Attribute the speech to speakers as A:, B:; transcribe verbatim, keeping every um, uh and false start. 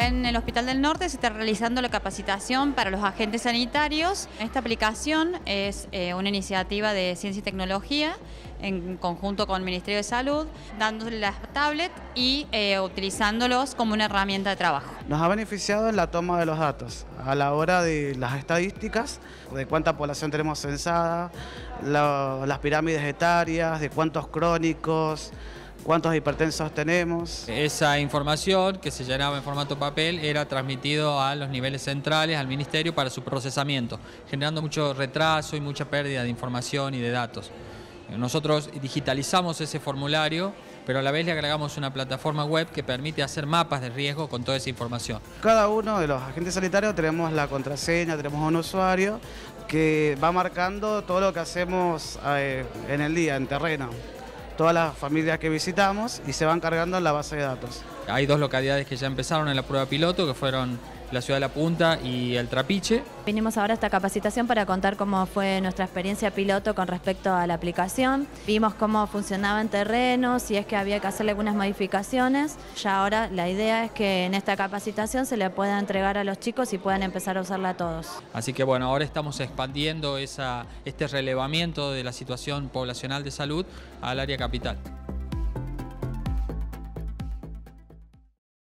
A: acá en el Hospital del Norte se está realizando la capacitación para los agentes sanitarios. Esta aplicación es eh, una iniciativa de Ciencia y Tecnología en conjunto con el Ministerio de Salud, dándole las tablets y eh, utilizándolos como una herramienta de trabajo.
B: Nos ha beneficiado en la toma de los datos, a la hora de las estadísticas, de cuánta población tenemos censada, la, las pirámides etarias, de cuántos crónicos, cuántos hipertensos tenemos.
C: Esa información que se llenaba en formato papel era transmitido a los niveles centrales, al Ministerio, para su procesamiento, generando mucho retraso y mucha pérdida de información y de datos. Nosotros digitalizamos ese formulario, pero a la vez le agregamos una plataforma web que permite hacer mapas de riesgo con toda esa información.
B: Cada uno de los agentes sanitarios tenemos la contraseña, tenemos un usuario que va marcando todo lo que hacemos eh, en el día, en terreno. Todas las familias que visitamos y se van cargando en la base de datos.
C: Hay dos localidades que ya empezaron en la prueba piloto, que fueron la ciudad de La Punta y el Trapiche.
D: Vinimos ahora a esta capacitación para contar cómo fue nuestra experiencia piloto con respecto a la aplicación. Vimos cómo funcionaba en terreno, si es que había que hacerle algunas modificaciones. Ya ahora la idea es que en esta capacitación se le pueda entregar a los chicos y puedan empezar a usarla todos.
C: Así que bueno, ahora estamos expandiendo esa, este relevamiento de la situación poblacional de salud al área capital.